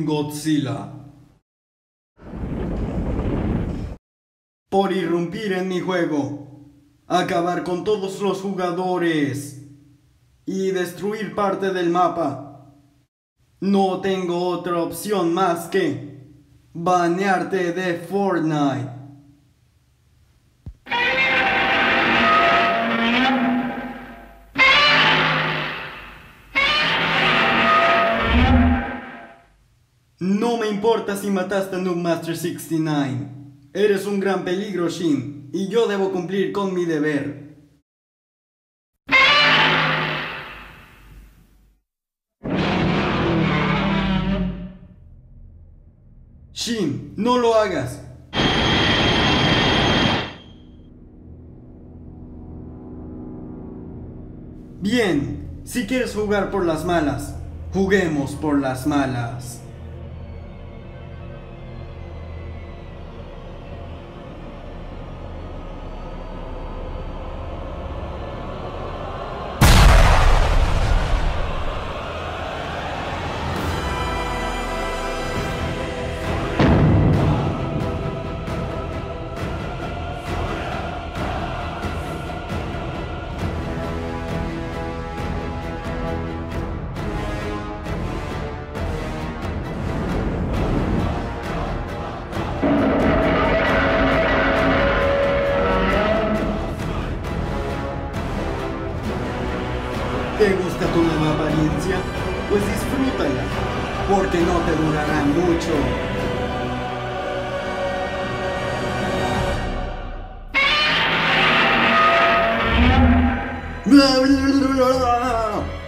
Godzilla. Por irrumpir en mi juego, acabar con todos los jugadores y destruir parte del mapa, no tengo otra opción más que banearte de Fortnite. No me importa si mataste a Noobmaster 69. Eres un gran peligro, Shin, y yo debo cumplir con mi deber. Shin, no lo hagas. Bien, si quieres jugar por las malas, juguemos por las malas. ¿Te gusta tu nueva apariencia? Pues disfrútala, porque no te durará mucho. ¡Bla, bla, bla, bla!